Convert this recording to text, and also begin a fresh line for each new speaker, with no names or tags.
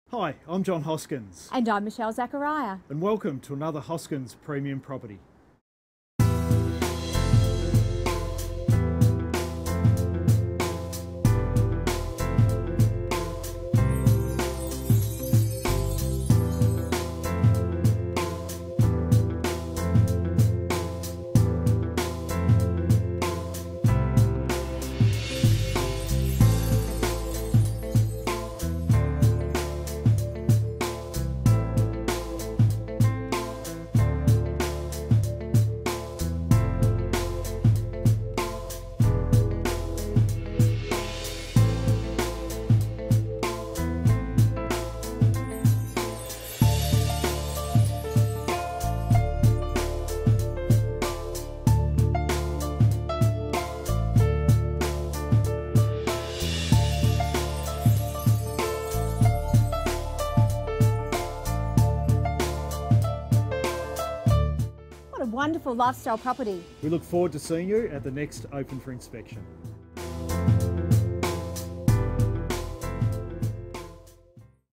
Hi, I'm John Hoskins.
And I'm Michelle Zachariah.
And welcome to another Hoskins Premium Property.
What a wonderful lifestyle property.
We look forward to seeing you at the next open for inspection.